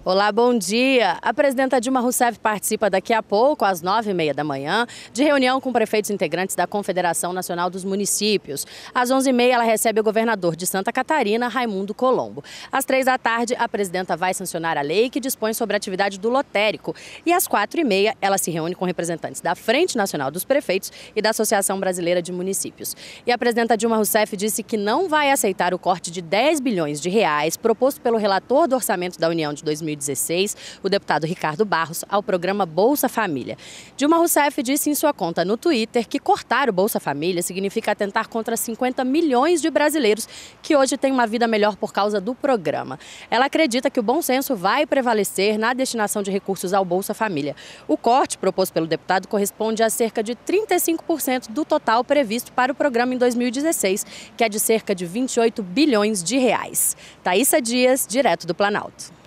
Olá, bom dia. A presidenta Dilma Rousseff participa daqui a pouco, às 9h30 da manhã, de reunião com prefeitos integrantes da Confederação Nacional dos Municípios. Às 11h30, ela recebe o governador de Santa Catarina, Raimundo Colombo. Às 15h, a presidenta vai sancionar a lei que dispõe sobre a atividade do lotérico. E às 16h30, ela se reúne com representantes da Frente Nacional dos Prefeitos e da Associação Brasileira de Municípios. E a presidenta Dilma Rousseff disse que não vai aceitar o corte de 10 bilhões de reais proposto pelo relator do Orçamento da União de 2016, o deputado Ricardo Barros, ao programa Bolsa Família. Dilma Rousseff disse em sua conta no Twitter que cortar o Bolsa Família significa atentar contra 50 milhões de brasileiros que hoje têm uma vida melhor por causa do programa. Ela acredita que o bom senso vai prevalecer na destinação de recursos ao Bolsa Família. O corte proposto pelo deputado corresponde a cerca de 35% do total previsto para o programa em 2016, que é de cerca de 28 bilhões de reais. Thaísa Dias, direto do Planalto.